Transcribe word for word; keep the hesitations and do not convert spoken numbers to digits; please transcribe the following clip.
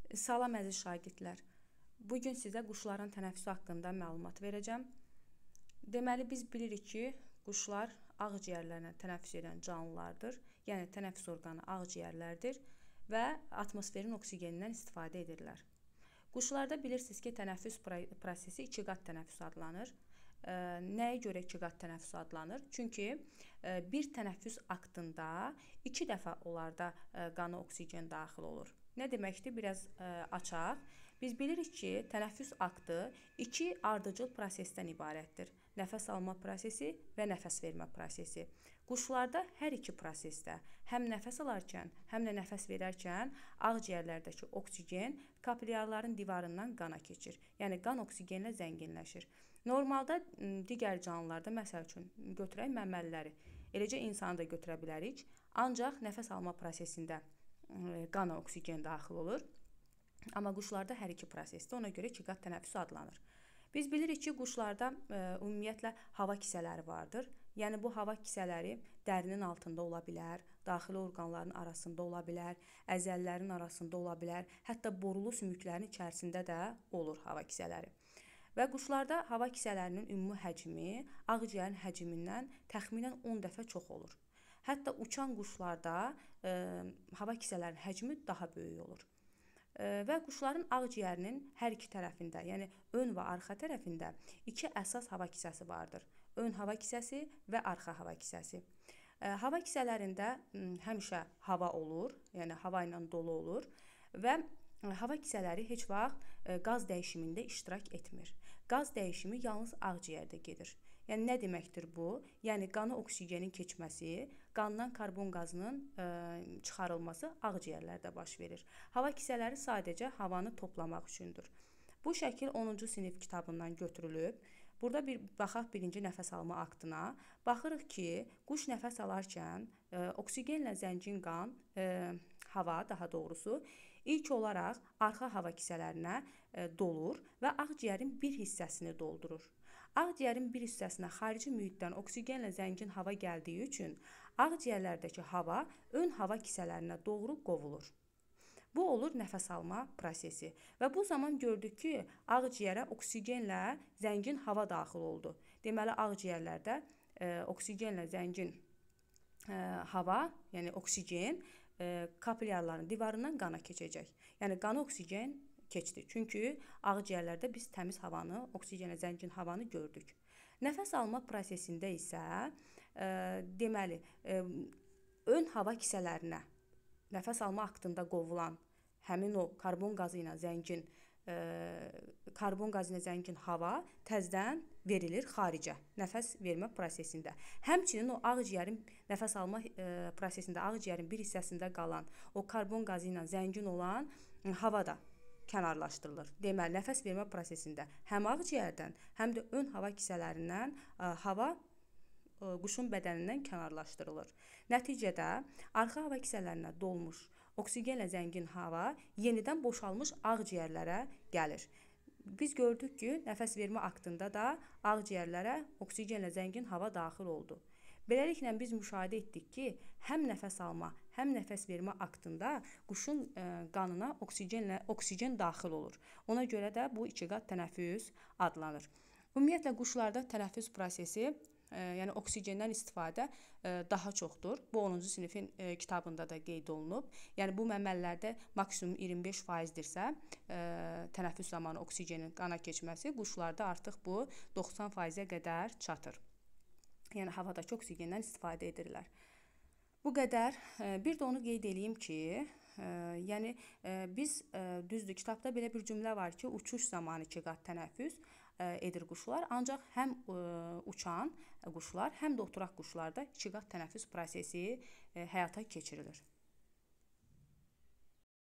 Salam əziz şagirdlər. Bugün sizə quşların tənəffüsü haqqında məlumat verəcəm. Deməli, biz bilirik ki, quşlar ağciyərlərlə tənəffüs edən canlılardır. Yəni, tənəffüs orqanı ağciyərlərdir və atmosferin oksigenindən istifadə edirlər. Quşlarda bilirsiniz ki, tənəffüs prosesi iki qat tənəffüs adlanır. Nəyə görə iki qat tənəffüs adlanır? Çünki bir tənəffüs aktında iki dəfə onlarda qana oksigen daxil olur. Nə deməkdir? Biraz açaq. Biz bilirik ki, tənəffüs aktı iki ardıcıl prosesdən ibarətdir. Nəfəs alma prosesi və nəfəs vermə prosesi. Quşlarda hər iki prosesdə, həm nəfəs alarkən, həm də nəfəs verərkən ağciyərlərdəki oksigen kapilyarların divarından qana keçir. Yəni, qan oksigenlə zənginləşir. Normalda digər canlılarda, məsəl üçün, götürək məməliləri, eləcə insanı da götürə bilərik. Ancaq nəfəs alma prosesində qana oksigen daxil olur. Amma quşlarda hər iki prosesdə, ona görə iki qat tənəffüs adlanır. Biz bilirik ki, quşlarda ə, ümumiyyətlə hava kisələri vardır. Yəni, bu hava kisələri dərinin altında ola bilər, daxili orqanların arasında ola bilər, əzələlərin arasında ola bilər, hətta borulu sümüklərin içərisində də olur hava kisələri. Və quşlarda hava kisələrinin ümumi həcmi ağciyərin həcmindən təxminən on dəfə çox olur. Hətta uçan quşlarda ə, hava kisələrinin həcmi daha böyük olur. Ə, və quşların ağciyərinin hər iki tərəfində, yəni ön və arxa tərəfində iki əsas hava kisəsi vardır. Ön hava kisəsi və arxa hava kisəsi. Ə, hava kisələrində ə, həmişə hava olur, yəni hava ilə dolu olur və hava kisələri heç vaxt qaz dəyişimində iştirak etmir. Qaz dəyişimi yalnız ağciyərdə gedir. Yəni, nə deməkdir bu? Yəni, qana oksigenin keçməsi, qandan karbon qazının ə, çıxarılması ağciyərlərdə baş verir. Hava kisələri sadəcə havanı toplamaq üçündür. Bu şəkil onuncu sinif kitabından götürülüb. Burada bir baxaq birinci nəfəs alma aktına. Baxırıq ki, quş nəfəs alarkən ə, oksigenlə zəngin qan, ə, hava daha doğrusu, ilk olaraq arxa hava kisələrinə ə, dolur və ağciyərin bir hissəsini doldurur. Ağciyərin bir hissəsinə xarici mühitdən oksigenlə zəngin hava gəldiyi üçün ağciyərlərdəki hava ön hava kisələrinə doğru qovulur. Bu olur nəfəs alma prosesi və bu zaman gördük ki, ağciyərə oksigenlə zəngin hava daxil oldu. Deməli, ağciyərlərdə e, oksigenlə zəngin e, hava, yəni oksigen e, kapilyarların divarından qana keçəcək. Yəni, qana oksigen keçdi. Çünki ağciyərlərdə biz təmiz havanı, oksigenlə zəngin havanı gördük. Nəfəs alma prosesində isə e, deməli, e, ön hava kisələrinə nəfəs alma aktında qovulan həmin o karbon qazı ilə zəngin e, karbon qazı ilə zəngin hava təzədən verilir xaricə nəfəs vermə prosesində. Həmçinin o ağciyərin nəfəs alma e, prosesində ağciyərin bir hissəsində qalan o karbon qazı ilə zəngin olan e, hava da kənarlaşdırılır. Deməli, nəfəs vermə prosesində həm ağciyərdən, həm də ön hava kisələrindən e, hava quşun bədənindən kənarlaşdırılır. Nəticədə arxa hava kisələrinə dolmuş oksigenlə zəngin hava yenidən boşalmış ağciyərlərə gəlir. Biz gördük ki, nəfəs vermə aktında da ağciyərlərə oksigenlə zəngin hava daxil oldu. Beləliklə biz müşahidə etdik ki, həm nəfəs alma, həm nəfəs vermə aktında quşun ə, qanına oksigenlə oksigen daxil olur. Ona görə də bu iki qat tənəffüs adlanır. Ümumiyyətlə quşlarda tənəffüs prosesi, ə, yəni oksigenden istifadə ə, daha çoxdur. Bu onuncu sinifin ə, kitabında da qeyd olunub. Yəni bu məməlilərdə maksimum iyirmi beş faizdirsə, ə, tənəffüs zamanı oksigenin qana keçməsi, quşlarda artıq bu doxsan faizə qədər çatır. Yəni havadakı oksigenden istifadə edirlər. Bu qədər. Bir də onu qeyd edeyim ki, ə, yəni ə, biz ə, düzdür, kitabda belə bir cümlə var ki, uçuş zamanı iki qat tənəffüs ə, edir quşlar. Ancaq həm ə, uçan quşlar, həm də oturaq quşlarda iki qat tənəffüs prosesi ə, həyata keçirilir.